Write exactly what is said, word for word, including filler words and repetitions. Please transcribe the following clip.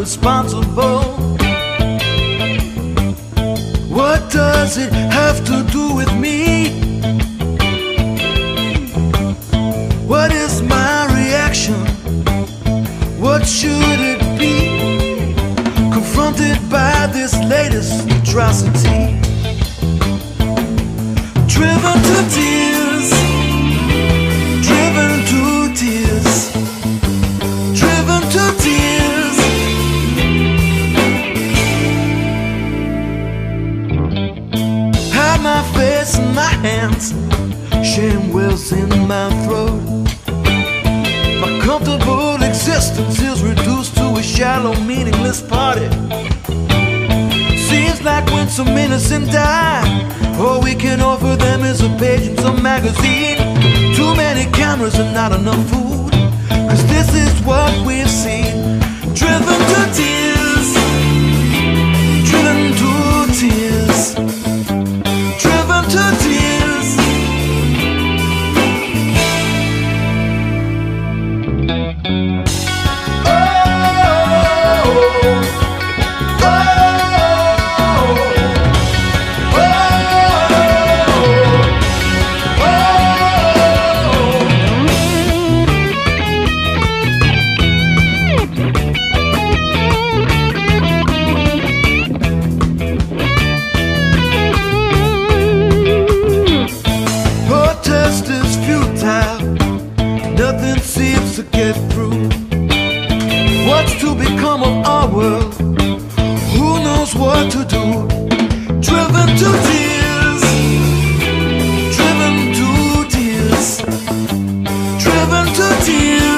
responsible. What does it have to do with me? What is my reaction? What should it be? Confronted by this latest atrocity, driven to tears, driven to tears, driven to tears. Hide my face in my hands, shame wells in my throat. My comfortable existence is reduced to a shallow, meaningless party. Seems like when some innocent die, all we can offer them is a page in some magazine. Too many cameras and not enough food, 'cause this is what we've seen. Driven to tears, driven to tears, driven to tears. Nothing seems to get through. What's to become of our world? Who knows what to do? Driven to tears, driven to tears, driven to tears.